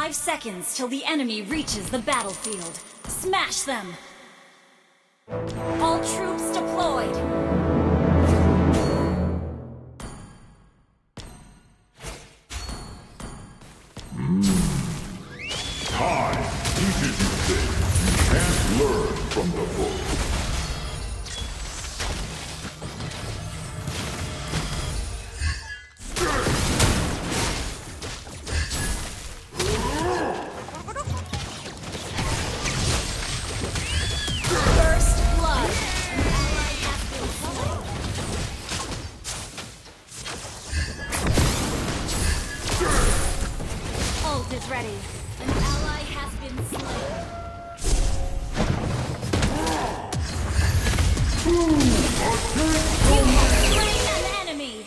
5 seconds till the enemy reaches the battlefield. Smash them! All troops deployed! Time teaches you things you can't learn from the book. First blood! Ult is ready. An ally has been slain. You have slain an enemy!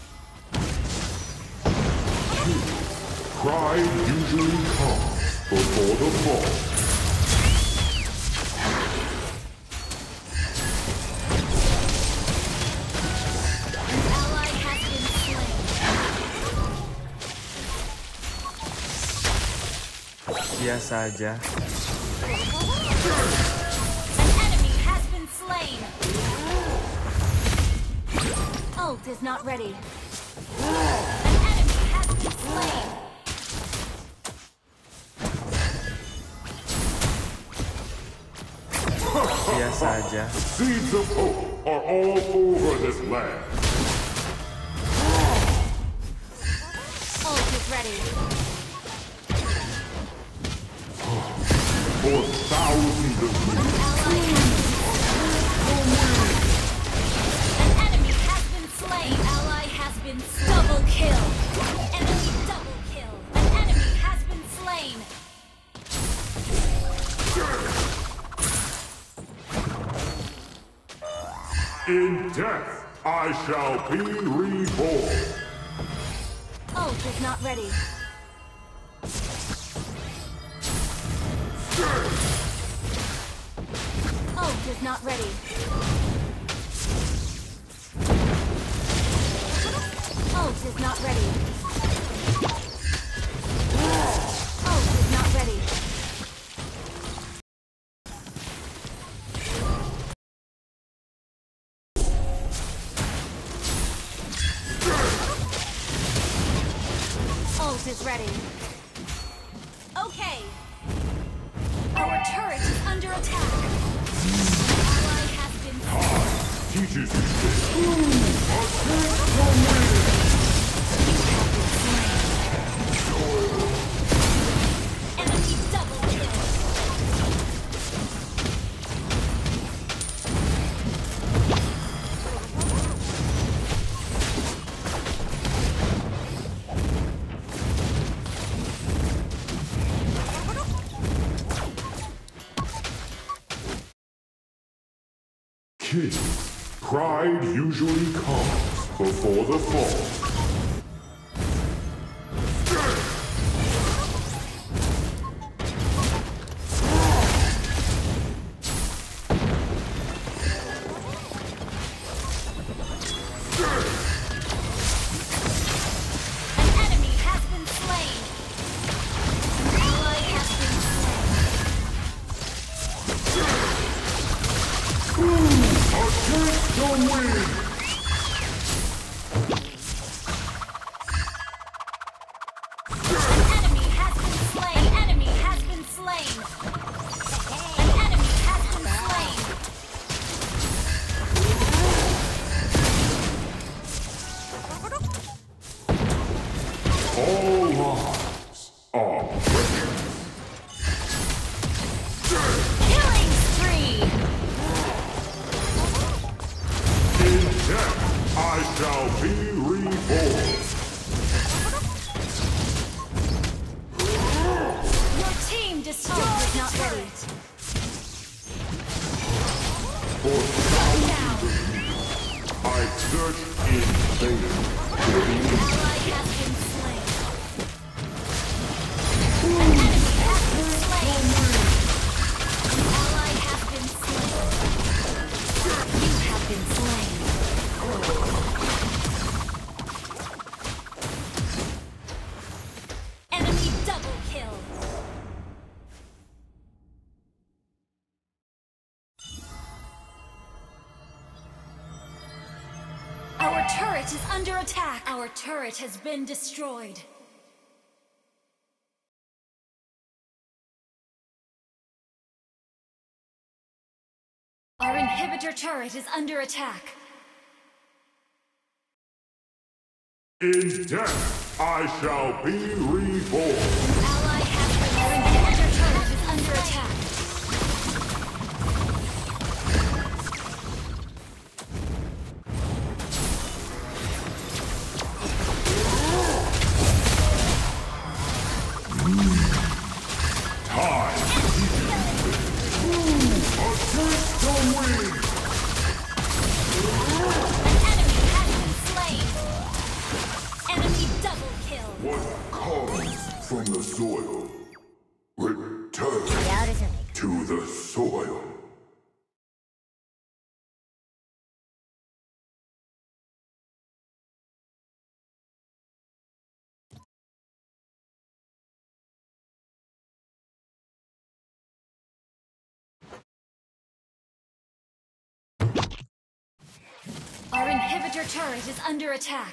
Pride usually comes before the fall. An ally has been slain. Biasa aja. An enemy has been slain. Ult is not ready. An enemy has been slain. Biasa aja. Seeds of hope are all over this land. Ult is ready. For thousands of years. An enemy has been slain. Ally has been double kill. Enemy double kill. An enemy has been slain. In death, I shall be reborn. Ult is not ready. Ult is not ready. Ult is not ready. Ult is not ready. Ult is ready. Okay. Our turret is under attack. Ally has been Teaches you things. enemy double kill. Kids, pride usually comes before the fall. An enemy has been slain. An ally has been Attempt to win! An enemy has been slain. Enemy has been slain. An enemy has been slain. All lives are precious. Killing spree. In death, I shall be reborn. Your team destroyed. Is not ready. For thousands of years, I searched in vain for the Ally has been slain. An enemy has been slain. Ally has been slain. You have been slain. Enemy double kill. turret is under attack. Our turret has been destroyed. Our inhibitor turret is under attack. In death, I shall be reborn. Ally has been. Our inhibitor turret is under attack. Time. Attempt to win. An enemy has been slain. Enemy double kill. What comes from the soil, return to the soil. Our inhibitor turret is under attack.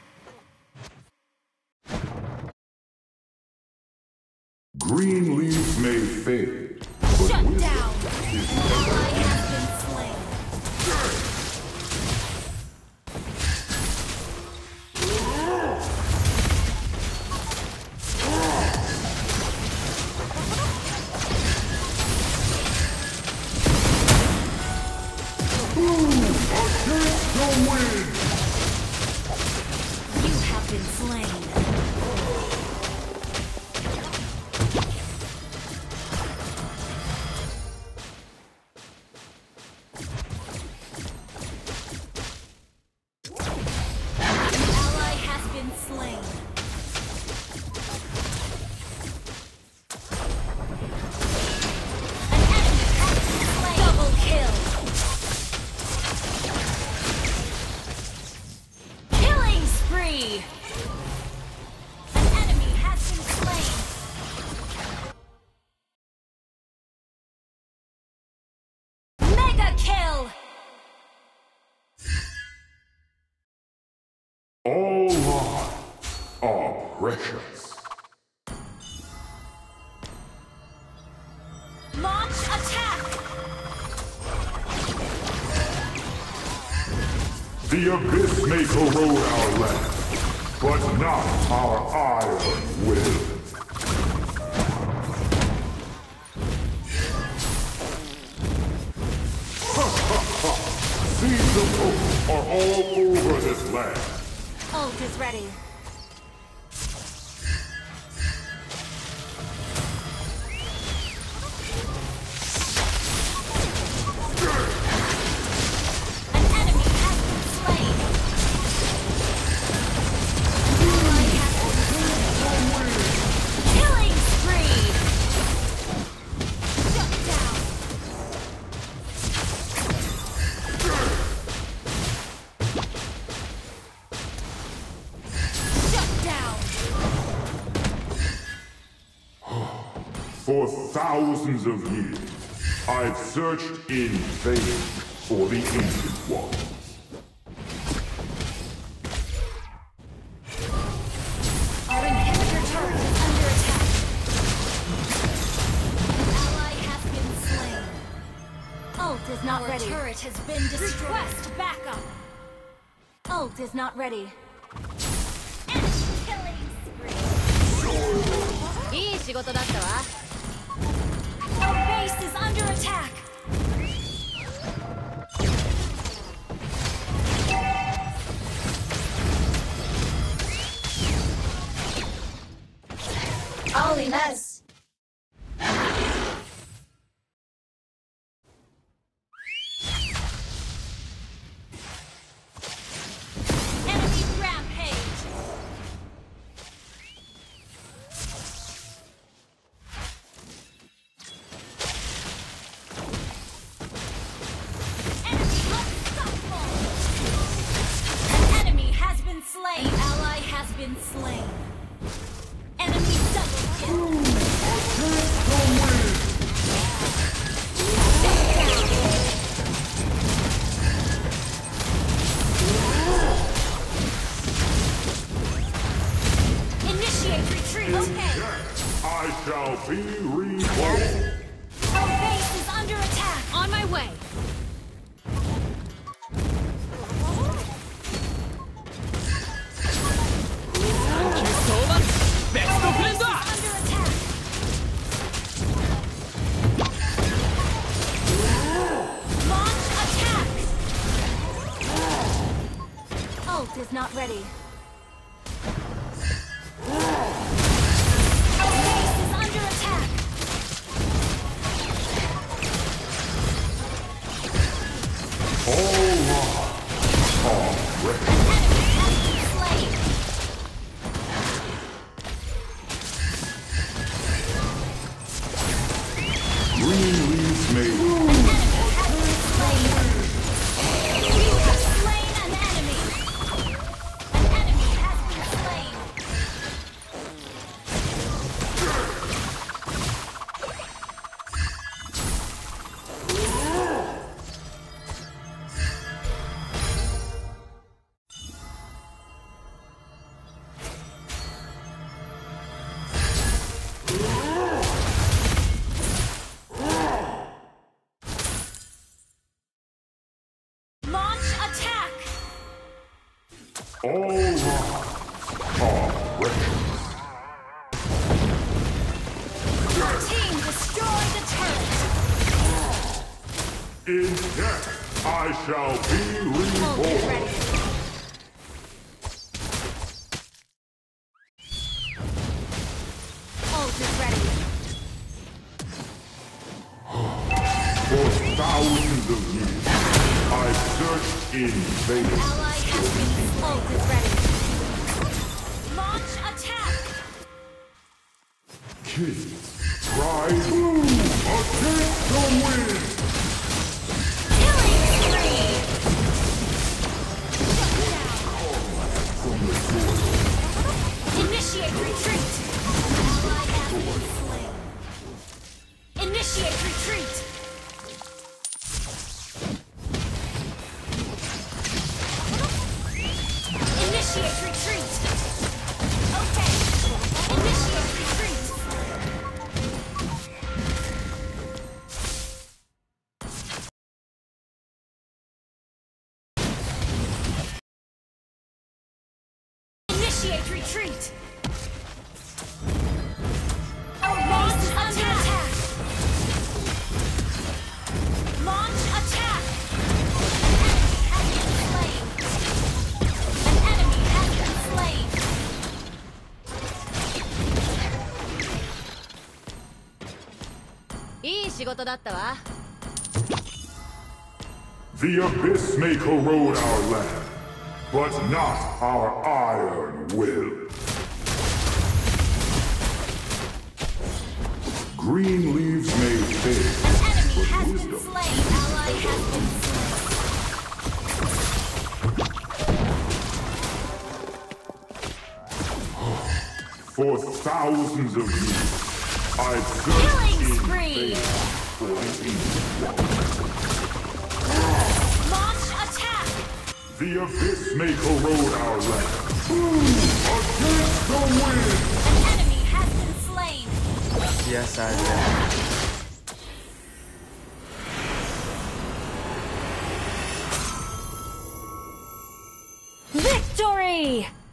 Green leaves may fade, but Shut wisdom down. is An never ally has been slain. attempt to win. You have been slain. Ally has been slain. An enemy has been slain. Double kill. Killing spree. An enemy has been slain. Mega kill. All lives are precious. Launch attack. The abyss may corrode our land, but not our iron will. Seeds of hope are all over this land. Ult is ready. An enemy has been slain. Ally has been slain. Killing spree. Shut down. Shut down. For thousands of years, I've searched in vain for the Ancient Ones. Our inhibitor turret is under attack. An ally has been slain. Ult is not ready. Our turret has been destroyed. Request backup. Ult is not ready. Enemy killing spree. いい仕事だったわ. Our base is under attack. Holy mess. Enemy rampage. Enemy unstoppable. An enemy has been slain. An ally has been slain. Enemy double kill. shall be reborn. Our base is under attack. On my way. Best of friends. Under attack. Launch attack. Ult is not ready. Our base is under attack. All are ready. Enemy has been slain. Green leaves may Enemy has been slain. You have slain an enemy. An enemy has been slain. Launch attack. all are ready. Your team destroyed the turret. In death, I shall be Ult is reborn. ready. Ult is ready. For thousands of years, I've searched in vain. Ally has been. Ult is ready. Launch attack. Kings, rise, attempt to win. Killing spree. Initiate retreat. Ally has been slain. Initiate retreat. Initiate retreat. Okay. Initiate retreat. Initiate retreat. Our base is under attack. Launch attack. An enemy has been slain. An enemy has been slain. いい仕事だったわ。 The abyss may corrode our land, but not our iron will. Green leaves may fade, An enemy but has been wisdom slain. Ally has been slain. for thousands of years. I've Killing searched in spree. vain for an ancient Launch attack. The abyss may corrode our land. Against the wind! An enemy has been slain. Yes, I did. Victory!